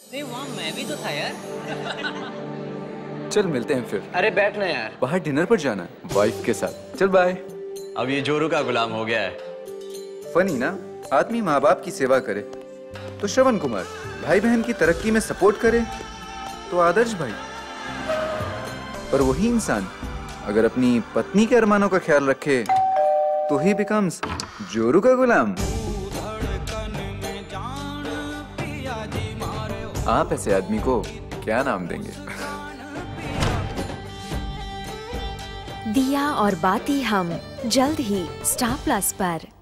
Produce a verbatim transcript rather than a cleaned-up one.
नहीं वहाँ मैं भी तो था यार। चल मिलते हैं फिर। अरे बैठना यार, बाहर डिनर पर जाना है वाइफ के साथ। चल बाय। अब ये जोरू का गुलाम हो गया है। फनी ना, आदमी माँ बाप की सेवा करे तो श्रवण कुमार, भाई बहन की तरक्की में सपोर्ट करे तो आदर्श भाई, पर वही इंसान अगर अपनी पत्नी के अरमानों का ख्याल रखे तो ही बिकम्स जोरू का गुलाम। आप ऐसे आदमी को क्या नाम देंगे? दिया और बाती हम जल्द ही स्टार प्लस पर।